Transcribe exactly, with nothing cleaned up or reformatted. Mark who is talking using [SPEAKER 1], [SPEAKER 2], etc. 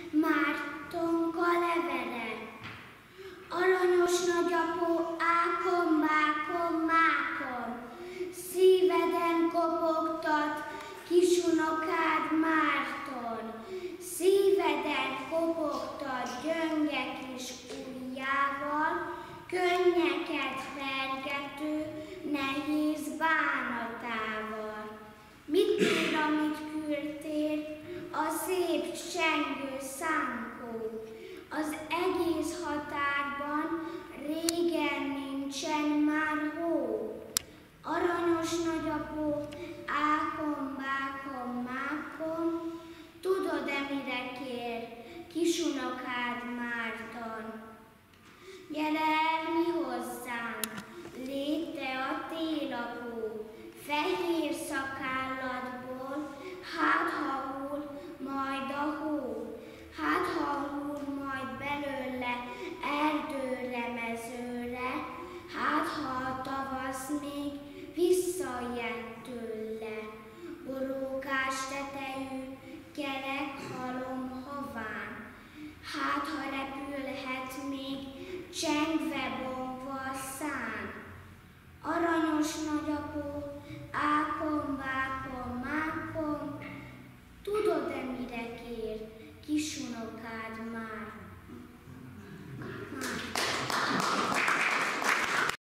[SPEAKER 1] Mártonka levele. Aranyos nagyapó, ákon, mákon, mákon, szíveden kopogtat kisunokád Márton. Szíveden kopogtat gyönge kis ujjával, könnyeket fergető nehéz bánatával. Mit ír, amit küldtél, a szép csengő szánkó? Az egész határban régen nincsen már hó. Aranyos nagyapó, ákon, bákon, mákon, tudod-e, mire kér kisunokád Márton? Gyere el mi hozzánk, légy te a télapó, fehér szakálladból, hát ha hull majd a hó, hát ha hull majd belőle erdőre, mezőre, hát ha a tavasz még visszajön tőle. Borókás tetejű, kerek halom haván, hát ha repülhet még csengve bongva a szán. Aranyos nagyapó, ákon,